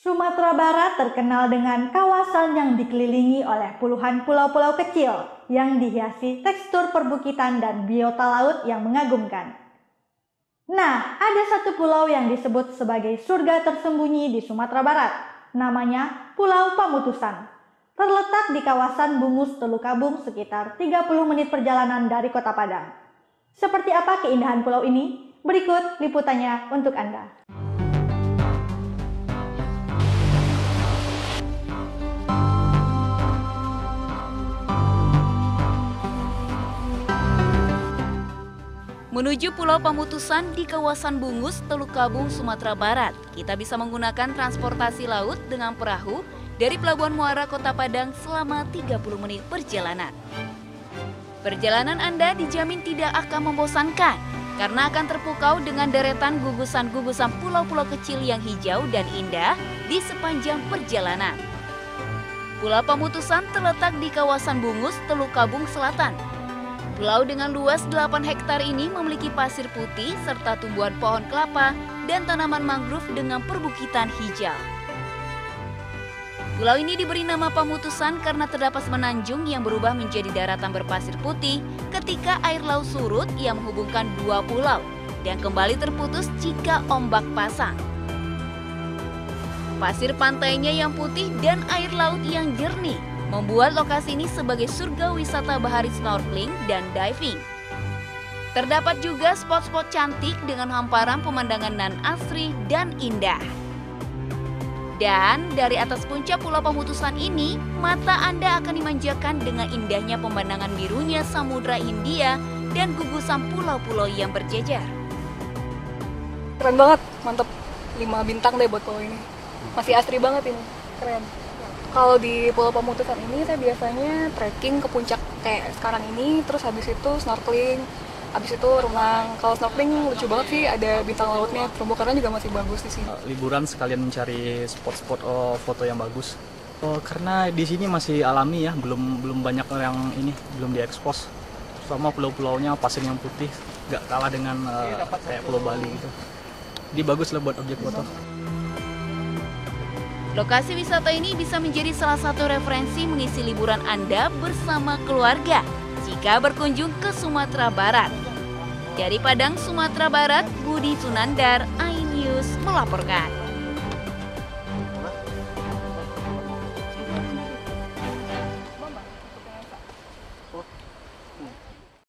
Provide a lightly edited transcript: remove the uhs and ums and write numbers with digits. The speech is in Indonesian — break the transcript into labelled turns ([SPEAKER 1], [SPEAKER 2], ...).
[SPEAKER 1] Sumatera Barat terkenal dengan kawasan yang dikelilingi oleh puluhan pulau-pulau kecil yang dihiasi tekstur perbukitan dan biota laut yang mengagumkan. Nah, ada satu pulau yang disebut sebagai surga tersembunyi di Sumatera Barat, namanya Pulau Pamutusan. Terletak di kawasan Bungus Telukabung sekitar 30 menit perjalanan dari Kota Padang. Seperti apa keindahan pulau ini? Berikut liputannya untuk Anda.
[SPEAKER 2] Menuju Pulau Pamutusan di kawasan Bungus, Telukabung, Sumatera Barat, kita bisa menggunakan transportasi laut dengan perahu dari Pelabuhan Muara Kota Padang selama 30 menit perjalanan. Perjalanan Anda dijamin tidak akan membosankan karena akan terpukau dengan deretan gugusan-gugusan pulau-pulau kecil yang hijau dan indah di sepanjang perjalanan. Pulau Pamutusan terletak di kawasan Bungus, Telukabung Selatan. Pulau dengan luas 8 hektar ini memiliki pasir putih serta tumbuhan pohon kelapa dan tanaman mangrove dengan perbukitan hijau. Pulau ini diberi nama Pamutusan karena terdapat semenanjung yang berubah menjadi daratan berpasir putih ketika air laut surut yang menghubungkan dua pulau dan kembali terputus jika ombak pasang. Pasir pantainya yang putih dan air laut yang jernih membuat lokasi ini sebagai surga wisata bahari snorkeling dan diving. Terdapat juga spot-spot cantik dengan hamparan pemandangan nan asri dan indah. Dan dari atas puncak Pulau Pamutusan ini, mata Anda akan dimanjakan dengan indahnya pemandangan birunya Samudra Hindia dan gugusan pulau-pulau yang berjejer.
[SPEAKER 3] Keren banget, mantep. 5 bintang deh buat pulau ini. Masih asri banget ini, keren. Kalau di Pulau Pamutusan ini saya biasanya trekking ke puncak kayak sekarang ini, terus habis itu snorkeling, habis itu renang. Kalau snorkeling lucu banget sih, ada bintang lautnya, terumbu karang juga masih bagus di sini.
[SPEAKER 4] Liburan sekalian mencari spot-spot foto yang bagus. Karena di sini masih alami ya, belum banyak yang ini, belum diekspos. Terutama pulau-pulaunya pasir yang putih, nggak kalah dengan kayak Pulau Bali gitu. Jadi bagus lah buat objek foto.
[SPEAKER 2] Lokasi wisata ini bisa menjadi salah satu referensi mengisi liburan Anda bersama keluarga jika berkunjung ke Sumatera Barat. Dari Padang, Sumatera Barat, Budi Sunandar, iNews melaporkan.